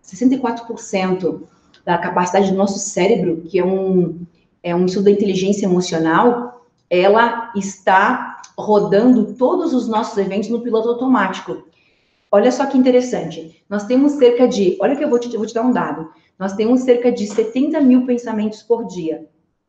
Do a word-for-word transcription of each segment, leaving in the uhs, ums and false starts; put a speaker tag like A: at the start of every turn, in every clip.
A: sessenta e quatro por cento da capacidade do nosso cérebro, que é um, é um estudo da inteligência emocional, ela está rodando todos os nossos eventos no piloto automático. Olha só que interessante. Nós temos cerca de... Olha que eu vou te, eu vou te dar um dado. Nós temos cerca de setenta mil pensamentos por dia.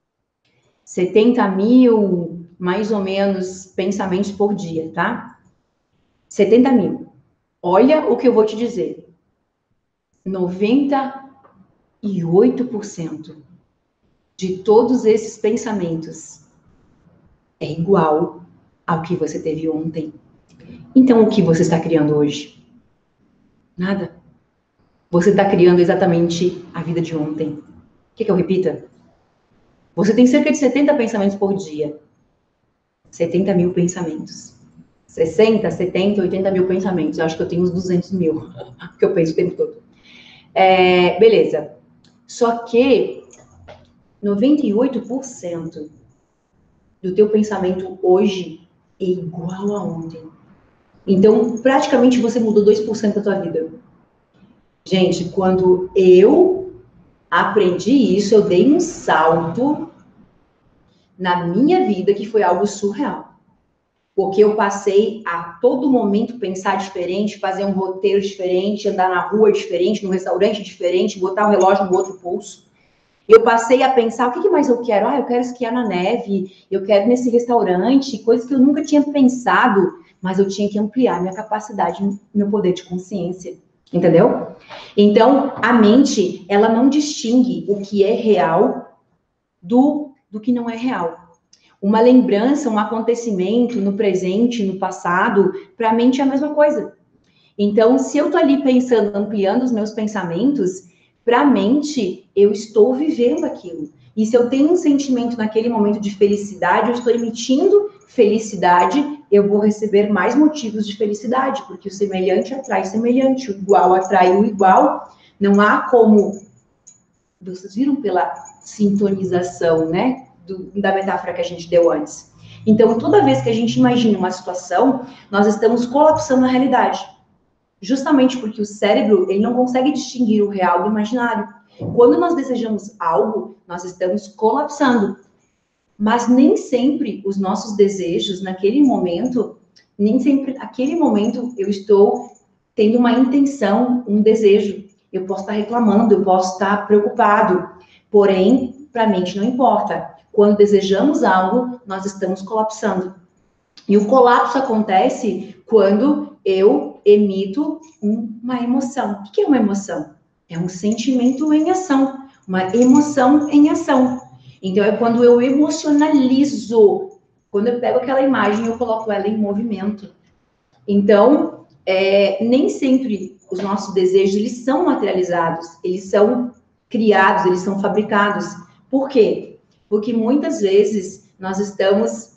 A: setenta mil, mais ou menos, pensamentos por dia, tá? setenta mil. Olha o que eu vou te dizer. noventa e oito por cento de todos esses pensamentos é igual ao que você teve ontem. Então, o que você está criando hoje? Nada. Você está criando exatamente a vida de ontem. Quer que eu repita? Você tem cerca de setenta pensamentos por dia. setenta mil pensamentos. sessenta, setenta, oitenta mil pensamentos. Eu acho que eu tenho uns duzentos mil, que eu penso o tempo todo. É, beleza. Só que noventa e oito por cento do teu pensamento hoje é igual a ontem. Então, praticamente você mudou dois por cento da tua vida. Gente, quando eu aprendi isso, eu dei um salto na minha vida que foi algo surreal. Porque eu passei a todo momento pensar diferente, fazer um roteiro diferente, andar na rua diferente, num restaurante diferente, botar o relógio no outro pulso. Eu passei a pensar, o que mais eu quero? Ah, eu quero esquiar na neve, eu quero ir nesse restaurante, coisas que eu nunca tinha pensado, mas eu tinha que ampliar minha capacidade, meu poder de consciência, entendeu? Então, a mente, ela não distingue o que é real do, do que não é real. Uma lembrança, um acontecimento no presente, no passado, para a mente é a mesma coisa. Então, se eu tô ali pensando, ampliando os meus pensamentos, para a mente, eu estou vivendo aquilo. E se eu tenho um sentimento naquele momento de felicidade, eu estou emitindo felicidade, eu vou receber mais motivos de felicidade, porque o semelhante atrai semelhante, o igual atrai o igual. Não há como... Vocês viram pela sintonização, né? Do, da metáfora que a gente deu antes. Então, toda vez que a gente imagina uma situação, nós estamos colapsando a realidade. Justamente porque o cérebro, ele não consegue distinguir o real do imaginário. Quando nós desejamos algo, nós estamos colapsando. Mas nem sempre os nossos desejos, naquele momento, nem sempre, naquele momento, eu estou tendo uma intenção, um desejo. Eu posso estar reclamando, eu posso estar preocupado. Porém, para a mente não importa. Quando desejamos algo, nós estamos colapsando. E o colapso acontece quando eu emito uma emoção. O que é uma emoção? É um sentimento em ação, uma emoção em ação. Então, é quando eu emocionalizo, quando eu pego aquela imagem e eu coloco ela em movimento. Então, é, nem sempre os nossos desejos, eles são materializados, eles são criados, eles são fabricados. Por quê? Porque muitas vezes nós estamos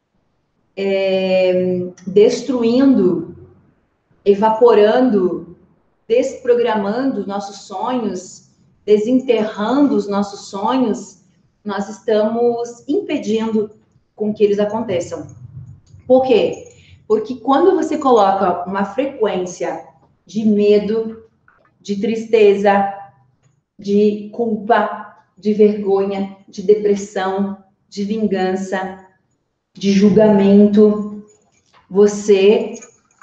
A: é, destruindo, evaporando, desprogramando nossos sonhos, desenterrando os nossos sonhos, nós estamos impedindo com que eles aconteçam. Por quê? Porque quando você coloca uma frequência de medo, de tristeza, de culpa, de vergonha, de depressão, de vingança, de julgamento, você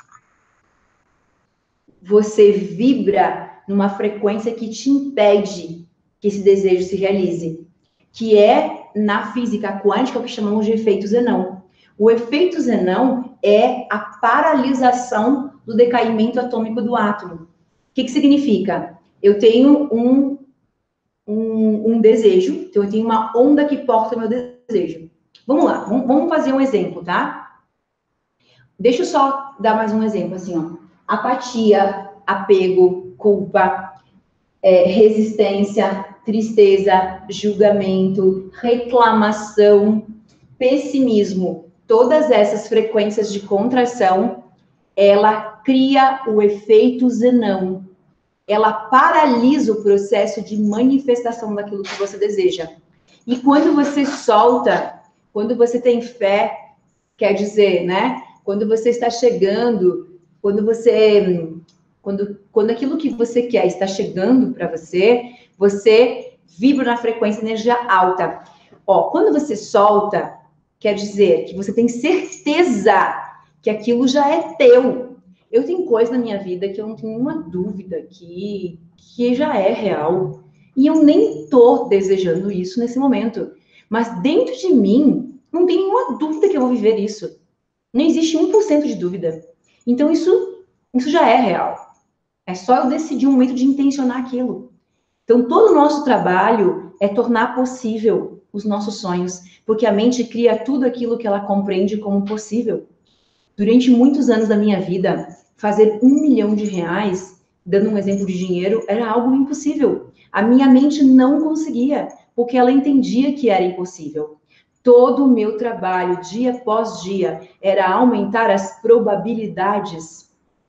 A: você vibra numa frequência que te impede que esse desejo se realize, que é, na física quântica, o que chamamos de efeito Zenão. O efeito Zenão é a paralisação do decaimento atômico do átomo. O que, que significa? Eu tenho um, um, um desejo, então eu tenho uma onda que porta meu desejo. Vamos lá, vamos fazer um exemplo, tá? Deixa eu só dar mais um exemplo, assim, ó. Apatia, apego, culpa, é, resistência, tristeza, julgamento, reclamação, pessimismo. Todas essas frequências de contração, ela cria o efeito Zenão. Ela paralisa o processo de manifestação daquilo que você deseja. E quando você solta, quando você tem fé, quer dizer, né? Quando você está chegando, quando você, Quando, quando aquilo que você quer está chegando para você, você vibra na frequência energia alta. Ó, quando você solta, quer dizer que você tem certeza que aquilo já é teu. Eu tenho coisa na minha vida que eu não tenho nenhuma dúvida que, que já é real. E eu nem tô desejando isso nesse momento. Mas dentro de mim, não tem nenhuma dúvida que eu vou viver isso. Não existe um por cento de dúvida. Então, isso, isso já é real. É só eu decidir um momento de intencionar aquilo. Então, todo o nosso trabalho é tornar possível os nossos sonhos, porque a mente cria tudo aquilo que ela compreende como possível. Durante muitos anos da minha vida, fazer um milhão de reais, dando um exemplo de dinheiro, era algo impossível. A minha mente não conseguia, porque ela entendia que era impossível. Todo o meu trabalho, dia após dia, era aumentar as probabilidades.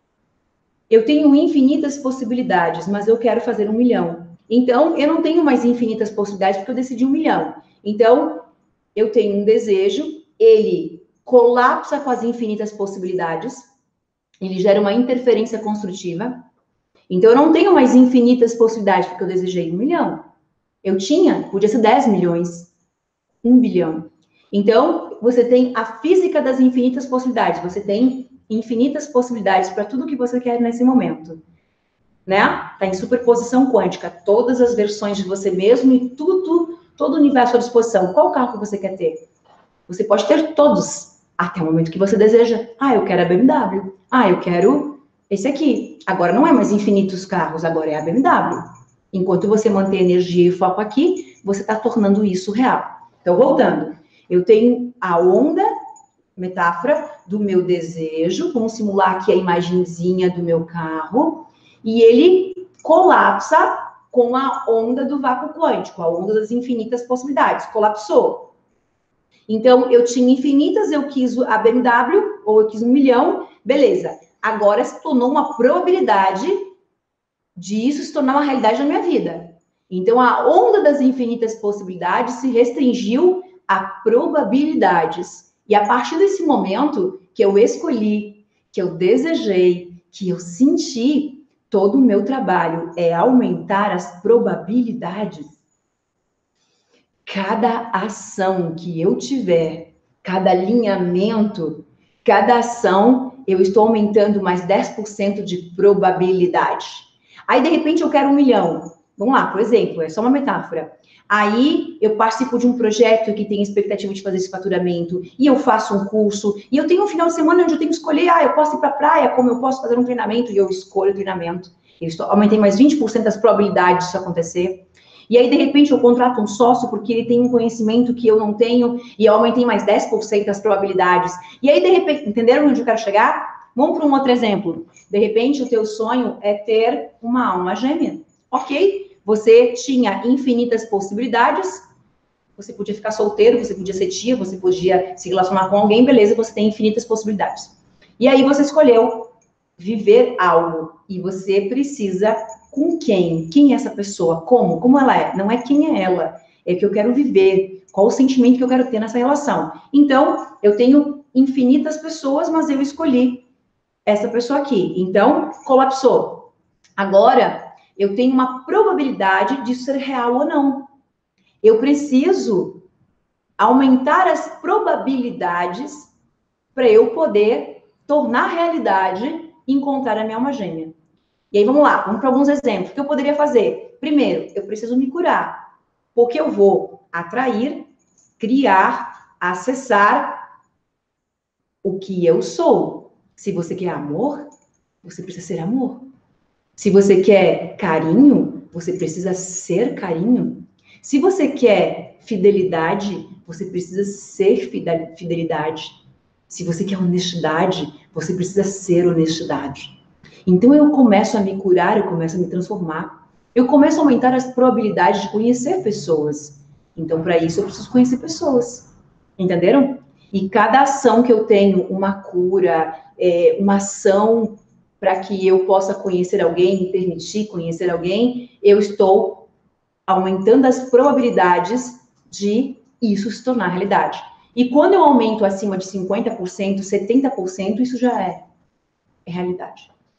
A: Eu tenho infinitas possibilidades, mas eu quero fazer um milhão. Então, eu não tenho mais infinitas possibilidades porque eu decidi um milhão. Então, eu tenho um desejo, ele colapsa com as infinitas possibilidades, ele gera uma interferência construtiva. Então, eu não tenho mais infinitas possibilidades porque eu desejei um milhão. Eu tinha, podia ser dez milhões, um bilhão. Então, você tem a física das infinitas possibilidades, você tem infinitas possibilidades para tudo que você quer nesse momento, né? Tá em superposição quântica, todas as versões de você mesmo e tudo, todo o universo à disposição. Qual carro que você quer ter? Você pode ter todos, até o momento que você deseja. Ah, eu quero a B M W. Ah, eu quero esse aqui. Agora não é mais infinitos carros, agora é a B M W. Enquanto você mantém energia e foco aqui, você está tornando isso real. Então, voltando. Eu tenho a onda, metáfora, do meu desejo, vamos simular aqui a imagenzinha do meu carro, e ele colapsa com a onda do vácuo quântico, a onda das infinitas possibilidades, colapsou. Então, eu tinha infinitas, eu quis a B M W, ou eu quis um milhão, beleza. Agora se tornou uma probabilidade de isso se tornar uma realidade na minha vida. Então, a onda das infinitas possibilidades se restringiu a probabilidades. E a partir desse momento que eu escolhi, que eu desejei, que eu senti, todo o meu trabalho é aumentar as probabilidades. Cada ação que eu tiver, cada alinhamento, cada ação, eu estou aumentando mais dez por cento de probabilidade. Aí, de repente, eu quero um milhão. Vamos lá, por exemplo, é só uma metáfora. Aí, eu participo de um projeto que tem expectativa de fazer esse faturamento, e eu faço um curso, e eu tenho um final de semana onde eu tenho que escolher, ah, eu posso ir para a praia, como eu posso fazer um treinamento, e eu escolho o treinamento. Eu estou, aumentei mais vinte por cento das probabilidades disso acontecer. E aí, de repente, eu contrato um sócio porque ele tem um conhecimento que eu não tenho, e eu aumentei mais dez por cento das probabilidades. E aí, de repente, entenderam onde eu quero chegar? Vamos para um outro exemplo. De repente, o teu sonho é ter uma alma gêmea. Ok? Você tinha infinitas possibilidades, você podia ficar solteiro, você podia ser tia, você podia se relacionar com alguém, beleza, você tem infinitas possibilidades. E aí você escolheu viver algo, e você precisa com quem? Quem é essa pessoa? Como? Como ela é? Não é quem é ela, é o que eu quero viver, qual o sentimento que eu quero ter nessa relação. Então, eu tenho infinitas pessoas, mas eu escolhi essa pessoa aqui. Então, colapsou. Agora, eu tenho uma probabilidade de ser real ou não. Eu preciso aumentar as probabilidades para eu poder tornar realidade e encontrar a minha alma gêmea. E aí, vamos lá, vamos para alguns exemplos. O que eu poderia fazer? Primeiro, eu preciso me curar, porque eu vou atrair, criar, acessar o que eu sou. Se você quer amor, você precisa ser amor. Se você quer carinho, você precisa ser carinho. Se você quer fidelidade, você precisa ser fidelidade. Se você quer honestidade, você precisa ser honestidade. Então eu começo a me curar, eu começo a me transformar. Eu começo a aumentar as probabilidades de conhecer pessoas. Então, para isso, eu preciso conhecer pessoas. Entenderam? E cada ação que eu tenho, uma cura, é, uma ação para que eu possa conhecer alguém, me permitir conhecer alguém, eu estou aumentando as probabilidades de isso se tornar realidade. E quando eu aumento acima de cinquenta por cento, setenta por cento, isso já é, é realidade.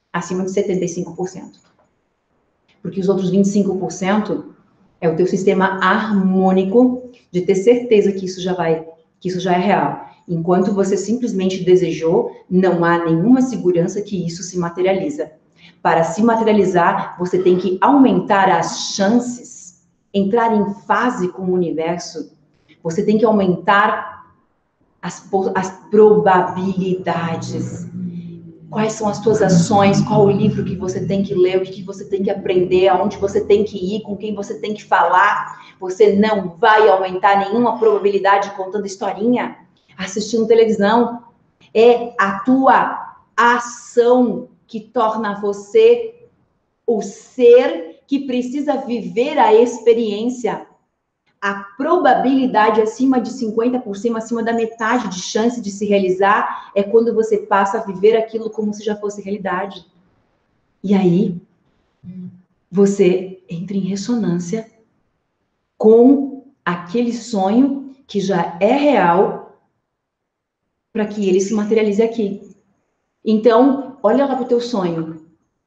A: acima de setenta e cinco por cento. Porque os outros vinte e cinco por cento é o teu sistema harmônico de ter certeza que isso já vai, que isso já é real. Enquanto você simplesmente desejou, não há nenhuma segurança que isso se materializa. Para se materializar, você tem que aumentar as chances, entrar em fase com o universo. Você tem que aumentar as, as probabilidades. Quais são as tuas ações, qual o livro que você tem que ler, o que você tem que aprender, aonde você tem que ir, com quem você tem que falar. Você não vai aumentar nenhuma probabilidade contando historinha, assistindo televisão. É a tua ação que torna você o ser que precisa viver a experiência. A probabilidade acima de cinquenta por cento, acima da metade de chance de se realizar, é quando você passa a viver aquilo como se já fosse realidade. E aí, você entra em ressonância com aquele sonho que já é real, para que ele se materialize aqui. Então, olha lá para o teu sonho.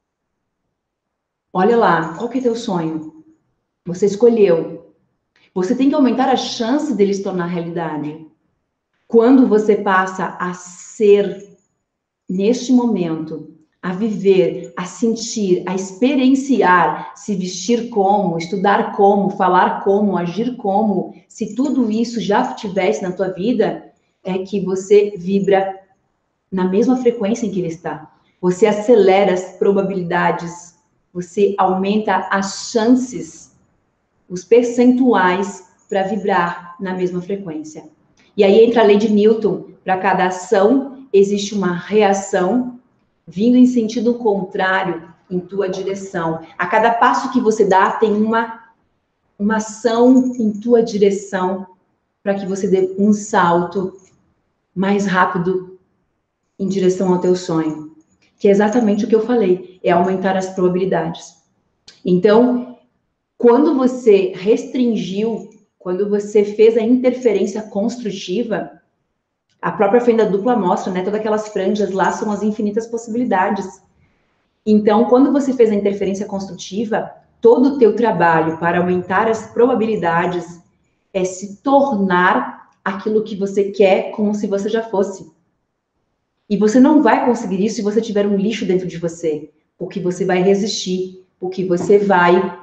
A: Olha lá, qual que é teu sonho? Você escolheu. Você tem que aumentar a chance dele se tornar realidade. Quando você passa a ser, neste momento, a viver, a sentir, a experienciar, se vestir como, estudar como, falar como, agir como, se tudo isso já tivesse na tua vida, é que você vibra na mesma frequência em que ele está. Você acelera as probabilidades, você aumenta as chances, os percentuais para vibrar na mesma frequência. E aí entra a lei de Newton. Para cada ação, existe uma reação vindo em sentido contrário em tua direção. A cada passo que você dá, tem uma, uma ação em tua direção para que você dê um salto mais rápido em direção ao teu sonho. Que é exatamente o que eu falei, é aumentar as probabilidades. Então, quando você restringiu, quando você fez a interferência construtiva, a própria fenda dupla mostra, né? Todas aquelas franjas lá são as infinitas possibilidades. Então, quando você fez a interferência construtiva, todo o teu trabalho para aumentar as probabilidades é se tornar aquilo que você quer como se você já fosse. E você não vai conseguir isso se você tiver um lixo dentro de você, porque você vai resistir, porque você vai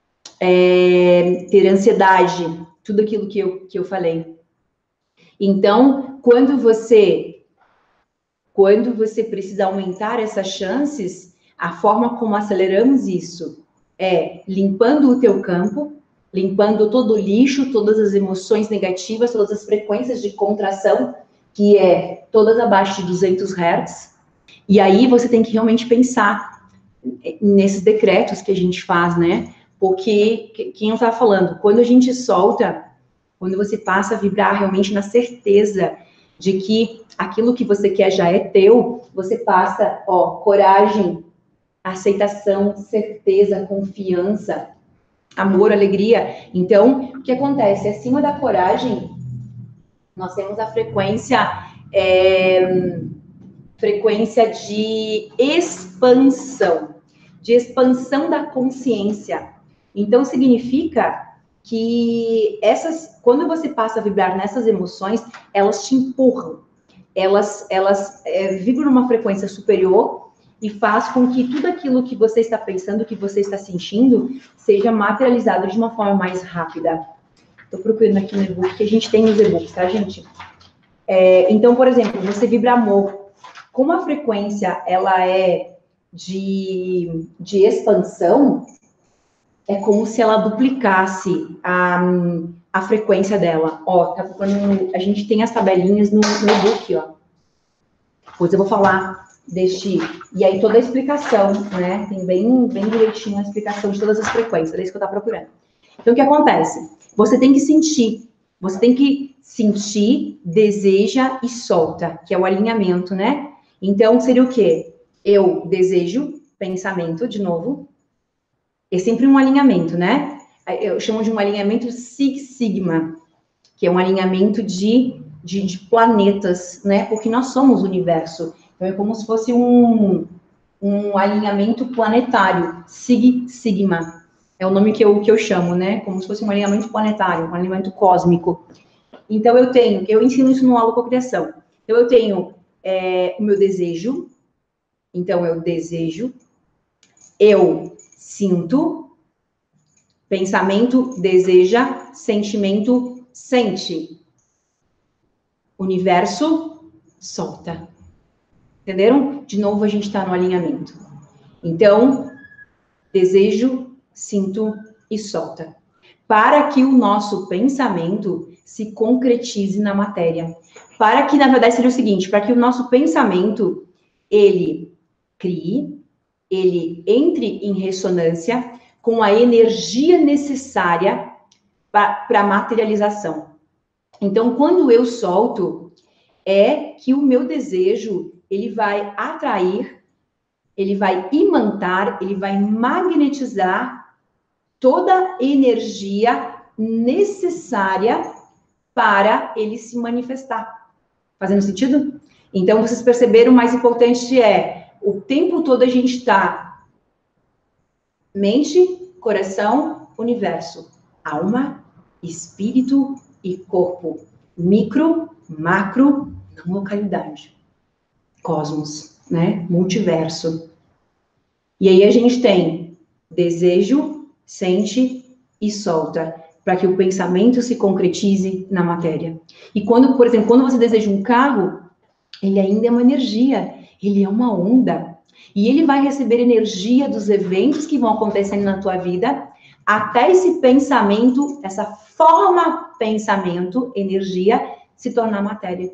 A: é, ter ansiedade, tudo aquilo que eu, que eu falei. Então, quando você, quando você precisa aumentar essas chances, a forma como aceleramos isso é limpando o teu campo, limpando todo o lixo, todas as emoções negativas, todas as frequências de contração, que é todas abaixo de duzentos hertz. E aí você tem que realmente pensar nesses decretos que a gente faz, né? Porque, quem eu estava falando, quando a gente solta, quando você passa a vibrar realmente na certeza de que aquilo que você quer já é teu, você passa, ó, coragem, aceitação, certeza, confiança, amor, alegria. Então, o que acontece? Acima da coragem, nós temos a frequência, é, frequência de expansão, de expansão da consciência. Então, significa que essas, quando você passa a vibrar nessas emoções, elas te empurram, elas, elas é, vibram numa frequência superior e faz com que tudo aquilo que você está pensando, que você está sentindo, seja materializado de uma forma mais rápida. Estou procurando aqui no e-book, que a gente tem nos e-books, tá, gente? É, então, por exemplo, você vibra amor. Como a frequência, ela é de, de expansão, é como se ela duplicasse a, a frequência dela. Ó, tá, quando a gente tem as tabelinhas no, no e-book, ó. Depois eu vou falar deste... E aí toda a explicação, né? Tem bem, bem direitinho a explicação de todas as frequências, é isso que eu tô procurando. Então, o que acontece? Você tem que sentir. Você tem que sentir, deseja e solta, que é o alinhamento, né? Então, seria o quê? Eu desejo, pensamento, de novo. É sempre um alinhamento, né? Eu chamo de um alinhamento Sig Sigma, que é um alinhamento de, de, de planetas, né? Porque nós somos o universo. Então, é como se fosse um, um alinhamento planetário, Sig Sigma. É o nome que eu, que eu chamo, né? Como se fosse um alinhamento planetário, um alinhamento cósmico. Então, eu tenho, eu ensino isso no aula cocriação. Então, eu tenho é, o meu desejo. Então, eu desejo. Eu sinto. Pensamento, deseja. Sentimento, sente. Universo, solta. Entenderam? De novo, a gente está no alinhamento. Então, desejo, sinto e solta. Para que o nosso pensamento se concretize na matéria. Para que, na verdade, seria o seguinte, para que o nosso pensamento, ele crie, ele entre em ressonância com a energia necessária para a materialização. Então, quando eu solto, é que o meu desejo, ele vai atrair, ele vai imantar, ele vai magnetizar toda a energia necessária para ele se manifestar. Fazendo sentido? Então, vocês perceberam, o mais importante é, o tempo todo a gente está mente, coração, universo, alma, espírito e corpo. Micro, macro, não localidade. Cosmos, né? Multiverso. E aí a gente tem desejo, sente e solta, para que o pensamento se concretize na matéria. E quando, por exemplo, quando você deseja um carro, ele ainda é uma energia, ele é uma onda. E ele vai receber energia dos eventos que vão acontecendo na tua vida, até esse pensamento, essa forma pensamento, energia, se tornar matéria.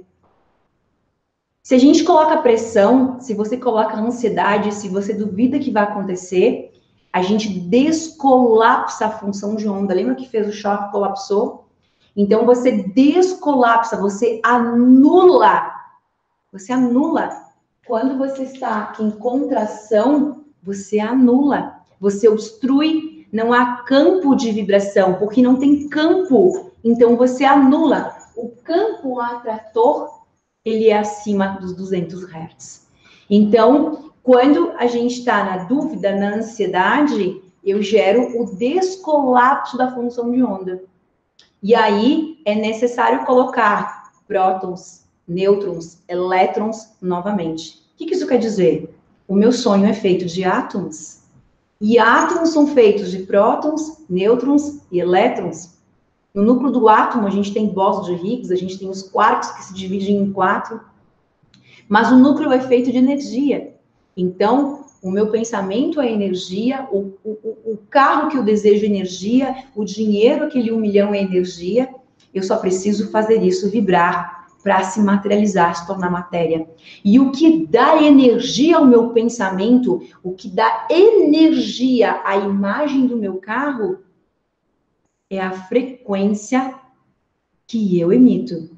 A: Se a gente coloca pressão, se você coloca ansiedade, se você duvida que vai acontecer, a gente descolapsa a função de onda. Lembra que fez o choque, colapsou? Então, você descolapsa, você anula. Você anula. Quando você está em contração, você anula. Você obstrui. Não há campo de vibração, porque não tem campo. Então, você anula. O campo atrator, ele é acima dos duzentos hertz. Então, quando a gente está na dúvida, na ansiedade, eu gero o descolapso da função de onda. E aí, é necessário colocar prótons, nêutrons, elétrons novamente. O que, que isso quer dizer? O meu sonho é feito de átomos. E átomos são feitos de prótons, nêutrons e elétrons. No núcleo do átomo, a gente tem bósons de Higgs, a gente tem os quarks que se dividem em quatro. Mas o núcleo é feito de energia. Então, o meu pensamento é energia, o, o, o carro que eu desejo é energia, o dinheiro, aquele um milhão é energia. Eu só preciso fazer isso vibrar para se materializar, se tornar matéria. E o que dá energia ao meu pensamento, o que dá energia à imagem do meu carro, é a frequência que eu emito.